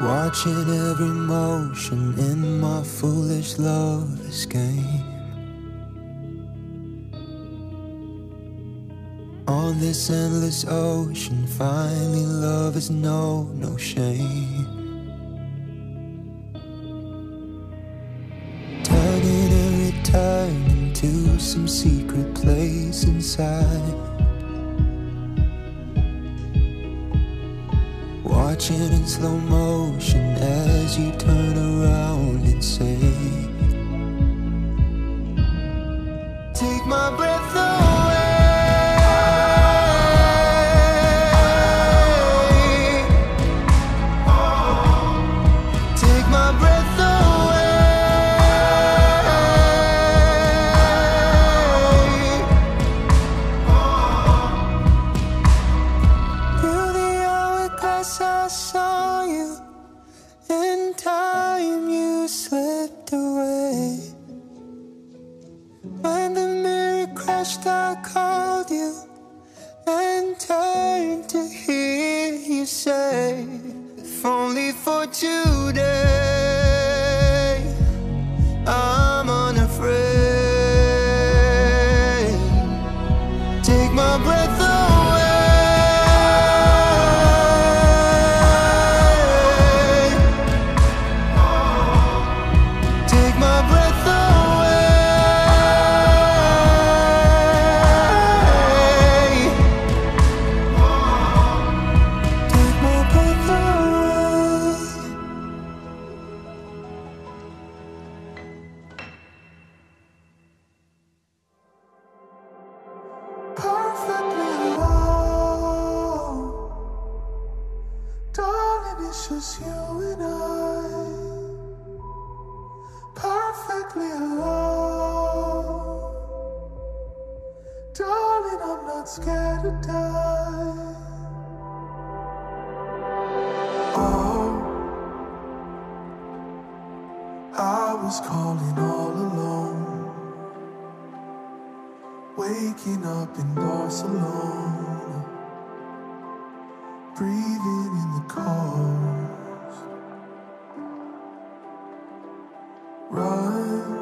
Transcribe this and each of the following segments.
Watching every motion in my foolish lover's game. On this endless ocean, finding love is no shame. Turning and returning to some secret place inside. Watching in slow motion as you turn around and say, take my breath away. Take my breath away. Through the hourglass I saw you. In time you slipped away. When the mirror crashed I called you and turned to hear you say, if only for today I'm unafraid. Take my breath away. Take my breath away. Take my breath away. Perfectly alone, darling, it's just you and I. Perfectly alone, darling, I'm not scared to die. Oh, I was calling all alone, waking up in Barcelona, breathing in the cold. Run,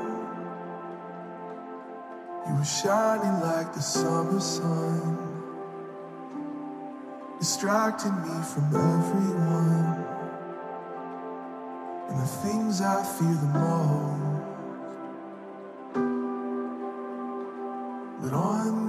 you were shining like the summer sun, distracting me from everyone and the things I fear the most. But on